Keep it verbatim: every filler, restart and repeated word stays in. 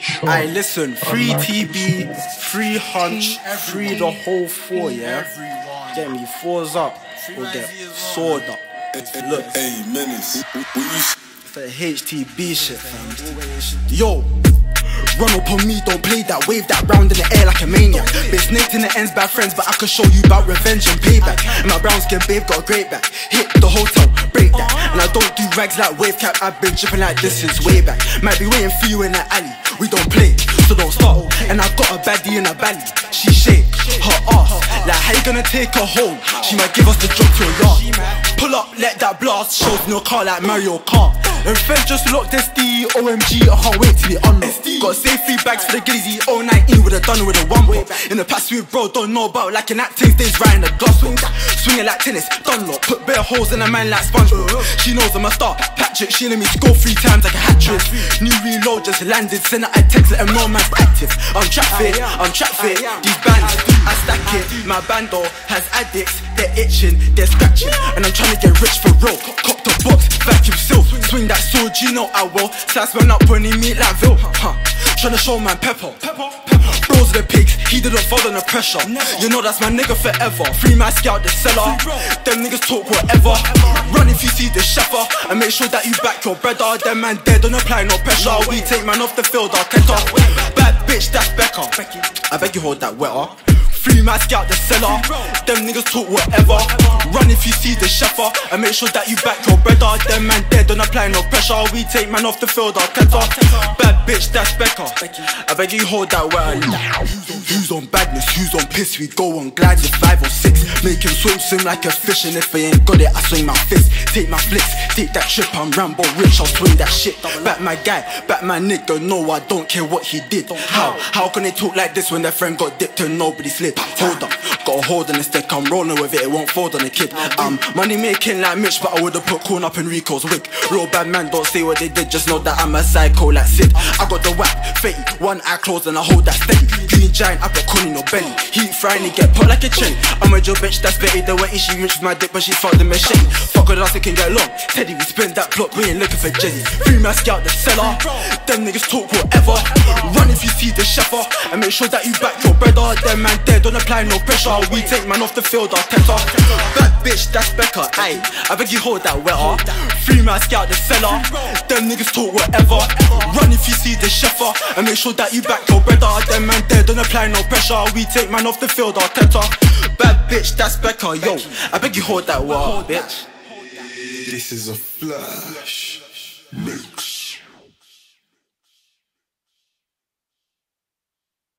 Aye, listen, free T B, free hunch, free the whole four, yeah? Get me, fours up, or get sword up. Look, hey, menace. for the H T B shit, fam. Yo, run up on me, don't play that, wave that round in the air like a maniac. Been snaked in the ends, bad friends, but I can show you about revenge and payback. And my brown skin babe got a great back. Hit the hotel, break that. And I don't do rags like wave cap, I've been dripping like this since way back. Might be waiting for you in the alley, we don't play, so don't stop. And I got a baddie in a belly, she shake her ass. Like how you gonna take her home? She might give us the drop to a yard. Pull up, let that blast, shows no car like Mario Kart. And friends just locked S D, O M G, I can't wait till it unlocked. Got save three bags for the glizzy, oh nineteen with a done with a one ball. In the past with bro, don't know about like an acting stage riding the glass wing. Swinging like tennis, done lock, put bare holes in a man like SpongeBob. She knows I'm a star, Patrick, she let me score three times like a hat trick. New reload just landed, send out a text, let him know man's active. I'm trap fit, I'm trap fit, these bands, I stack it. My bando has addicts, they're itching, they're scratching. And I'm trying to get rich for real, cop the box, vacuum seal. Swing that sword, you know I will. Slice man up when he meet like Vil, huh. Tryna show man pepper. Bros the pigs, he didn't fall under pressure. You know that's my nigga forever. Free my scout the cellar. Them niggas talk whatever. Run if you see the shepherd. And make sure that you back your brother. Them man dead, don't apply no pressure. We take man off the field, I'll take off. Bad bitch, that's Becca. I beg you hold that wetter. Free my scout the cellar. Them niggas talk whatever. Run if you see the shepherd. And make sure that you back your brother. Them man dead, don't apply no pressure. We take man off the field, I'll take off. Bad bitch, that's Becca. I beg you hold that wetter. Who's on badness, who's on piss? We go on glides with five or six. Make him swim, swim like a fish. And if I ain't got it, I swing my fist. Take my flicks, take that trip. I'm Rambo rich, I'll swing that shit. Back my guy, back my nigga. No, I don't care what he did. How? How can they talk like this when their friend got dipped and nobody slid? Hold up, got a hold on the stick. I'm rolling with it, it won't fold on the kid. I'm money making like Mitch, but I would've put corn up in Rico's wig. Real bad man, don't say what they did, just know that I'm a psycho like Sid. I got the whack, fatty, one eye closed and I hold that steady. Green giant, I got Connie no belly. Heat frying, he get put like a cherry. I'm a Joe bitch, that's Betty, the way she reached my dick, but she fucked the machine. Fuck with us, it can get long. Teddy, we spin that block, we ain't looking for Jenny. Free my scout the cellar. Them niggas talk whatever. Run if you see the shepherd. And make sure that you back your brother. Them man dead, don't apply no pressure. We take man off the field, I'll take off. Bad bitch, that's Becca, ayy. I beg you hold that wetter. Free my scout the cellar. Them niggas talk whatever. Run if you see the shepherd. And make sure that you back your brother. Them man dead, don't apply no pressure. We take man off the field, I'll take off. Bad bitch, that's Becca, yo. I beg you hold that wetter, bitch. This is a flash.